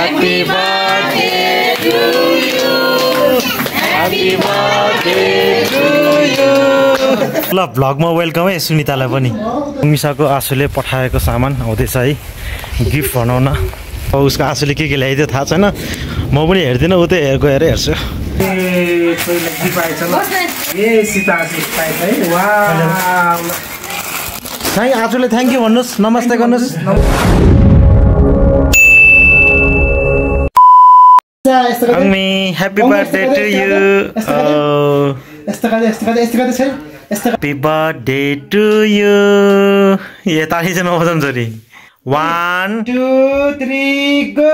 Happy birthday to you. Happy birthday to you. ल भ्लगमा welcome है सुनितालाई पनि। उमिसाको आँसुले पठाएको सामान आउँदैछ है, गिफ्ट बनाउन। अब उसको आँसुले के ल्याइदियो थाहा छैन, म पनि हेर्दिनँ, उ त्यही गएर हेर्छु। आजले थ्याङ्क यू भन्नुहोस्, नमस्ते गर्नुहोस्। Ongmi, happy birthday to you. Happy birthday to you. ये ताली से नौ बजन जोड़ी। 1, 2, 3, go.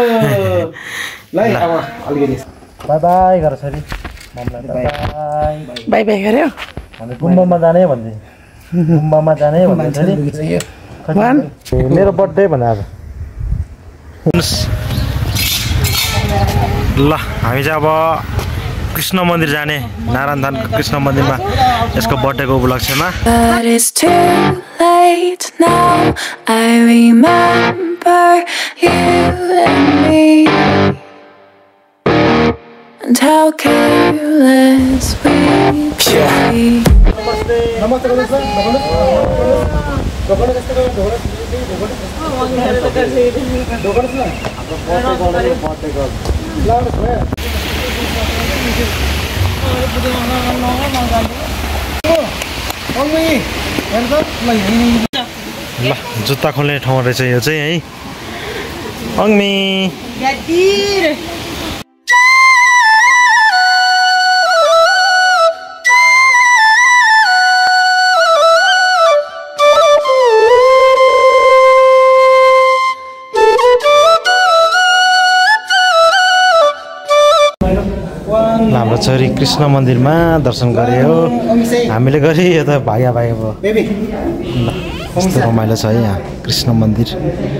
लाइक आवा अलगेरी। बाय बाय करो सरी। बाय बाय बाय करो। हमें गुम्बामा जाने भन्दै। गुम्बामा जाने भन्दै सरी। 1 मेरो बर्थडे भन्दा आज। ल हामी चाहिँ अब कृष्ण मन्दिर जाने, नारायणधाम कृष्ण मन्दिरमा यसको बर्थडेको उपलक्ष्यमा। ल जुत्ता खोल्ने ठाउँ रहेछ यो चाहिँ है। अङ्मी हाम्रो छोरी कृष्ण मन्दिरमा दर्शन गर्यो हामीले गरे, यो त भाग्या भाग्यो भयो। कस्तो रमाइलो छ है यहाँ कृष्ण मन्दिर।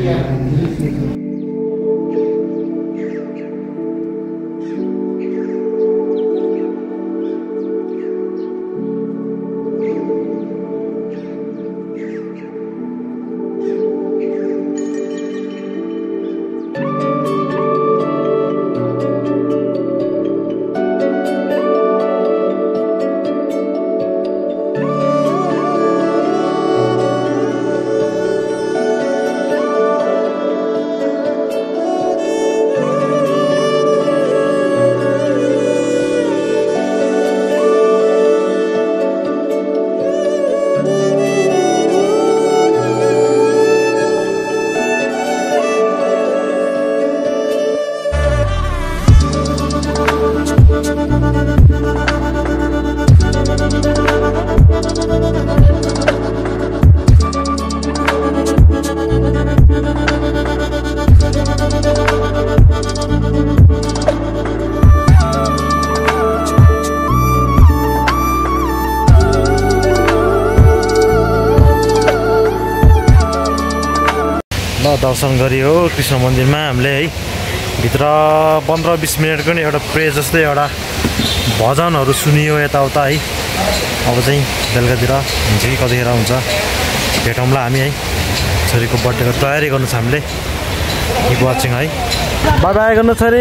दर्शन गरियो कृष्ण मन्दिरमा हामीले है। भित्र 15-20 मिनटको नि एउटा प्रे जस्तै एउटा भजनहरू सुनियो यताउता है। अब चाहिँ बेलुकातिर हुन्छ कि कतिखेर हुन्छ भेटौँला हामी है। छोरीको बर्थडेको तयारी गर्नु छ हामीले। किप वाचिङ है। बाई बाई गर्नु छोरी।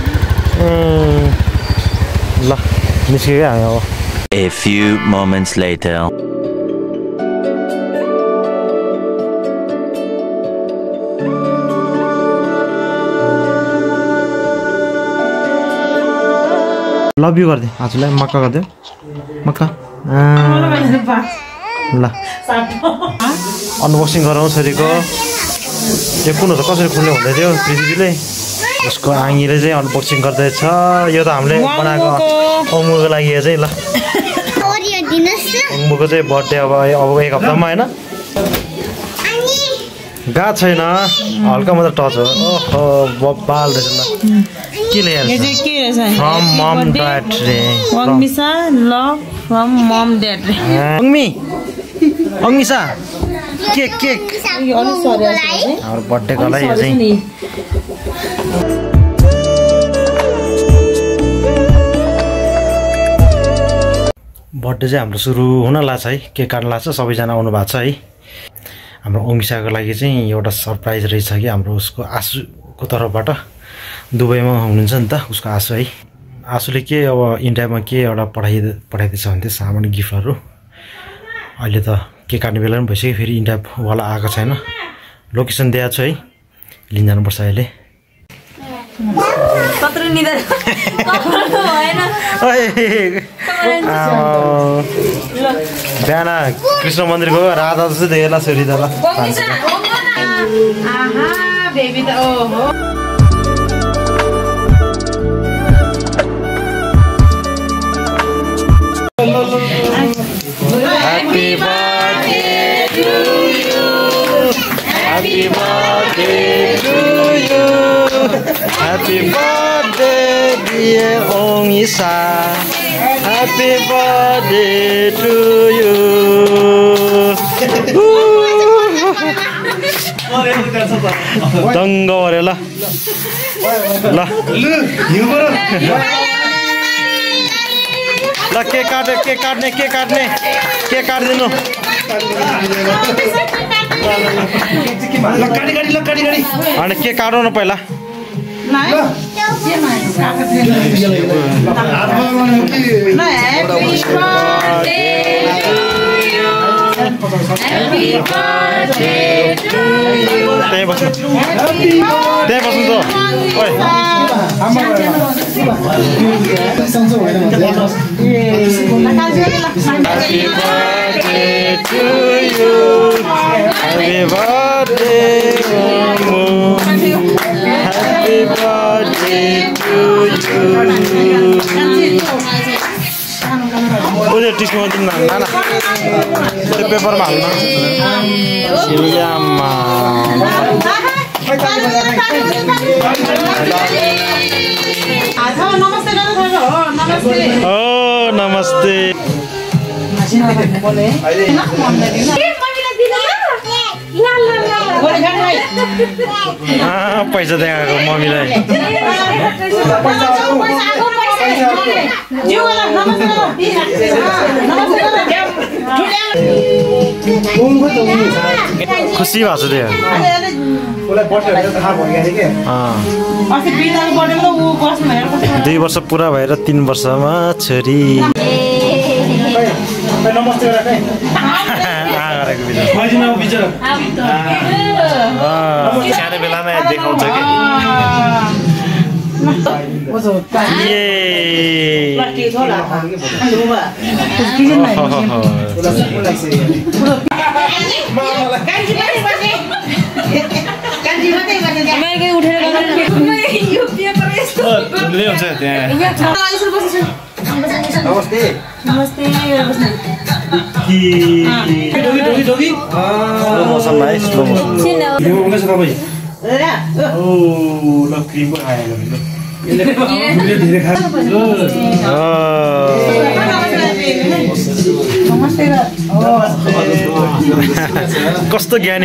ल निस्क्यो क्या हामी अब। A few moments later. Love you गरिदिएँ हजुरलाई, मक्का गरिदियो मक्का। ल अनबक्सिङ गरौँ छोरीको। यो कुन हो त, कसरी खुल्ने हुँदै थियो पृथ्वीले, उसको आँगीले चाहिँ अनबक्सिङ गर्दैछ। यो त हामीले बनाएको अङ्मुको लागि यो चाहिँ। ल अङ्मुको चाहिँ बर्थडे अब 1 हप्तामा होइन, गएको छैन, हल्का मात्र टच हो। ओहो बब्बाल रहेछ। ल के ल्याएर फ्रम मम ड्याड रे। Ongmisha love from mom dad रे। अङ्मिसा केक केक हाम्रो बर्थडेको लागि यो चाहिँ। बर्थडे चाहिँ हाम्रो सुरु हुन लाग्छ है, केक काट्न लाग्छ। सबैजना आउनु भएको छ है। हाम्रो ओङ्मिसाको लागि चाहिँ एउटा सरप्राइज रहेछ कि हाम्रो उसको आँसु को तर्फबाट दुबईमा हुनुहुन्छ नि त उसको आशु है। आशुले के अब इन्डियामा के एउटा पठाइदिएछ भने त्यो सामान गिफ्टहरू। अहिले त केक काट्ने बेला पनि भइसक्यो, फेरि इन्डियावाला आएको छैन। लोकेसन दिएको छु है, लिन जानुपर्छ अहिले। बिहान कृष्ण मन्दिर गयो, राधा जस्तो देखेला छोरी त ल। Happy birthday to you. Happy birthday to you. Happy birthday dear Ongmisha. Happy birthday to you. दङ्ग गरे ल ल ल केक काट्दिनु। अनि केक काटौँ न पहिला। त्यही बस्नु त। ओइ Happy birthday to you. Happy birthday, Momo. Happy birthday to you. उधर टिस्मा दिन ना ना तो पेपर मारना सिलिया माँ ओ नमस्ते पैसा दिएको मम्मीलाई खुसी भएको छ त्यो 2 वर्ष पुरा भएर 3 वर्षमा छोरी सानो बेलामा देखाउँछ कि मौसम भाइ स्लो कस्तो ज्ञानी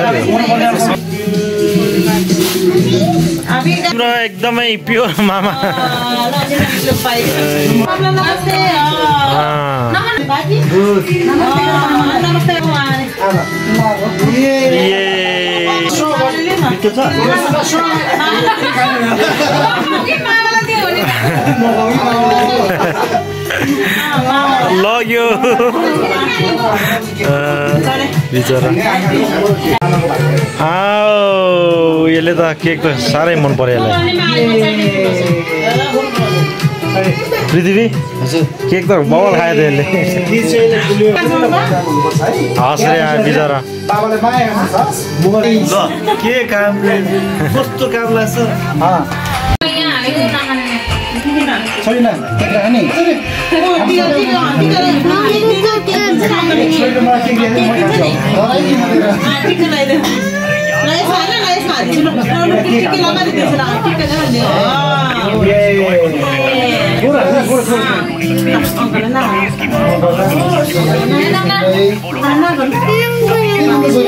भएको छ एकदमै प्योर मामा लग्यो बिचरा यसले त केक त साह्रै मन पर्यो यसलाई पृथ्वी केक त बबल खायो त यसले हस् रे बिचरा के काम कस्तो काम लाग्छ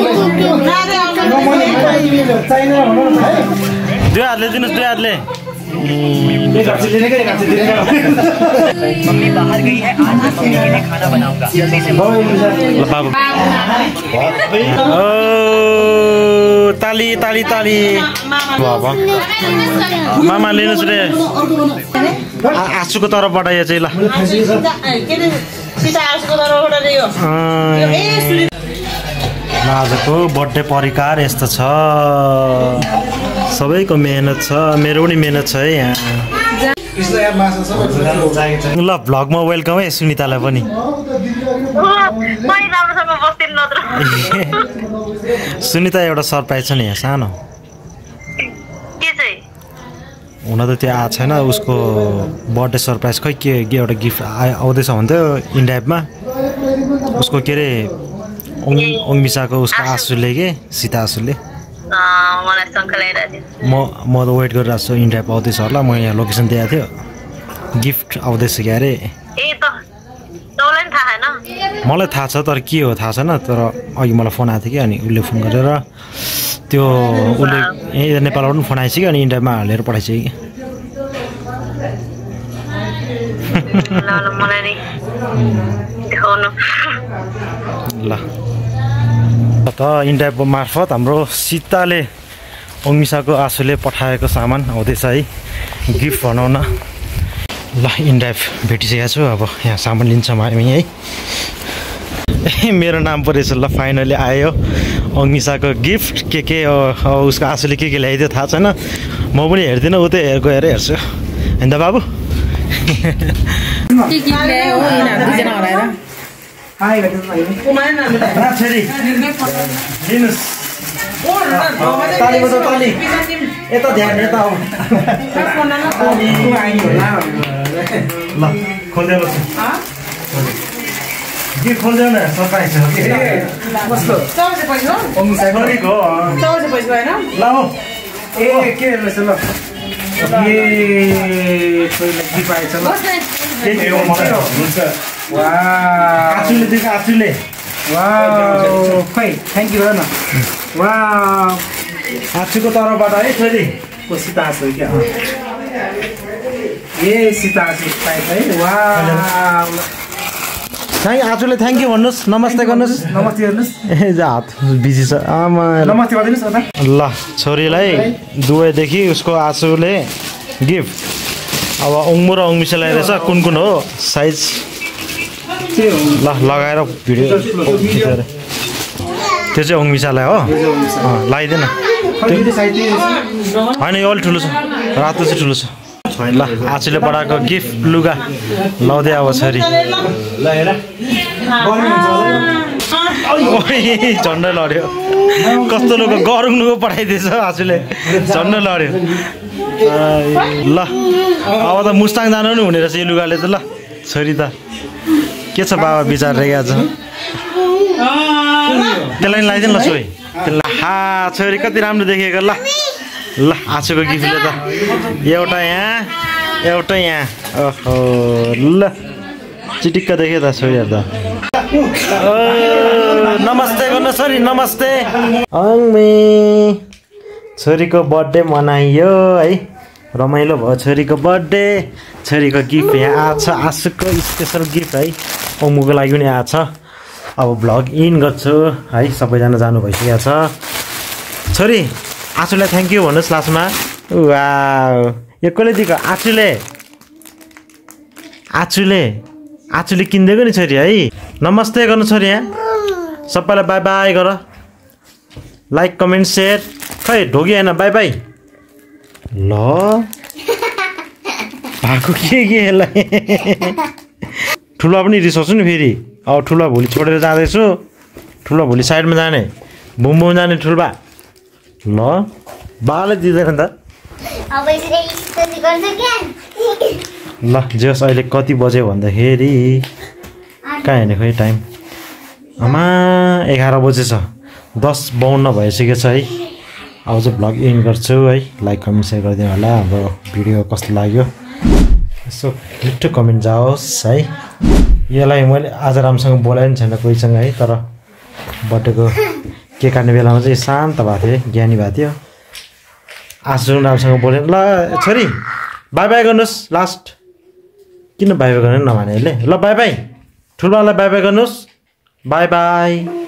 दुई हातले दिनुहोस् दुई हातले मम्मी बाहर गई है, आज मैं मम्मी के लिए खाना बनाऊंगा। जल्दी से ताली ताली ताली बाबा मामा लिनुहोस् रे आँसुको तर्फबाट यो चाहिँ ल आजको बर्थडे परिकार यस्तो छ सबैको मेहनत छ मेरो पनि मेहनत छ है यहाँ ल भ्लगमा वेलकम है सुनितालाई पनि सुनिता एउटा सरप्राइज छ नि यहाँ सानो हुन त त्यो आएको छैन उसको बर्थडे सरप्राइज खै के एउटा गिफ्ट आउँदैछ भन्थ्यो इन्डाइपमा उसको के अरे ओङमिसाको उसको आँसुले के सीता आँसुले म त वेट गरिरहेको छु इन्डाइप आउँदैछ होला म यहाँ लोकेसन दिएको थियो गिफ्ट आउँदैछ क्या अरे मलाई थाहा छ तर के हो थाहा छैन तर अघि मलाई फोन आएको थियो कि अनि उसले फोन गरेर त्यो उसले यहीँ नेपालबाट पनि फोन आएछ कि अनि इन्डियामा हालेर पठाइछ कि ल त इन्डिया मार्फत हाम्रो सीताले ओङमिसाको आँसुले पठाएको सामान आउँदैछ है गिफ्ट बनाउन ल इन्डाइप भेटिसकेको छु अब यहाँ सामान लिन्छौँ हामी है मेरो नाम परेछ ल फाइनली आयो ओङमिसाको गिफ्ट के उसको आँसुले के ल्याइदियो थाहा छैन म पनि हेर्दिनँ उ त गएर हेर्छु होइन त बाबु यता ध्यान यता आऊ ल खोलिदेऊ गिफ्ट खोलिदेऊ न सरप्राइज हो ल ए के रहेछ ल आँसुले खै थ्याङ्क यू न वा आँसुको तर्फबाट है छोरी सीता आँसु क्या ए सीता आँसु पाएछ है वा आँसुले थ्याङ्क यू भन्नुहोस् नमस्ते गर्नुहोस् नमस्ते गर्नुहोस् ए हात बिजी छ आमा नमस्ते गरिदिनुहोस् ल छोरीलाई दुवैदेखि उसको आँसुले गिफ्ट अब ओङमु र ओङमिसालाई रहेछ कुन कुन हो साइज ल लगाएर भिडियो खिचेर त्यो चाहिँ ओङमिसालाई हो लगाइदिएन होइन यो अलिक ठुलो छ रातो चाहिँ ठुलो छ ल आँसुले पठाएको गिफ्ट लुगा लाउँदै अब छोरी झन्डै लड्यो कस्तो लुगा गरौँ लुगा पठाइदिएछ आँसुले झन्डै लड्यो ल अब त मुस्ताङ जानु पनि हुने रहेछ यो लुगाले त ल छोरी त के छ बाबा विचार रेगा छ त्यसलाई नि लगाइदिनु ल छोरी त्यसलाई हा छोरी कति राम्रो देखेको ल ल आँसुको गिफ्टले त एउटा यहाँ एउटा यहाँ ओहो ल चिटिक्क देख्यो त छोरीहरू त नमस्ते गर्नु छोरी नमस्ते अङ्मे छोरीको बर्थडे मनाइयो है रमाइलो भयो छोरीको बर्थडे छोरीको गिफ्ट यहाँ आएको छ आँसुको स्पेसल गिफ्ट है ओमुको लागि पनि आएको छ अब भ्लग इन गर्छु है सबैजना जानु भइसकेको छ छोरी आँसुलाई थ्याङ्क यू भन्नुहोस् लास्टमा वा यो कसले दिएको आँचुले किनिदिएको नि छोरी है नमस्ते गर्नु छोरी यहाँ सबैलाई बाई बाई गर लाइक कमेन्ट सेयर खै ढोगी होइन बाई बाई ल भएको के यसलाई ठुलो पनि रिसाउँछु नि फेरि अब ठुलो भोलि छोडेर जाँदैछु ठुलो भोलि साइडमा जाने बुम जाने ठुल्बा ल बाले दिँदैन त ल जेस अहिले कति बज्यो भन्दाखेरि कहाँ हेर्ने खोइ टाइम आमा 11 बजेछ 10:52 भइसकेको छ है अब चाहिँ भ्लग इन गर्छु है लाइक कमेन्ट सेयर गरिदिनु होला हाम्रो भिडियो कस्तो लाग्यो यसो मिठो कमेन्ट जाओस् है यसलाई मैले आज राम्रोसँग बोलाइ पनि छैन कोहीसँग है तर बर्थडेको केक काट्ने बेलामा चाहिँ शान्त भएको थियो ज्ञानी भएको थियो आजसम्म राम्रोसँग बोलेँ ल छोरी बाई बाई गर्नुहोस् लास्ट किन बाई बाई गर्ने नभने अहिले ल बाई बाई ठुलोलाई बाई बाई गर्नुहोस् बाई बाई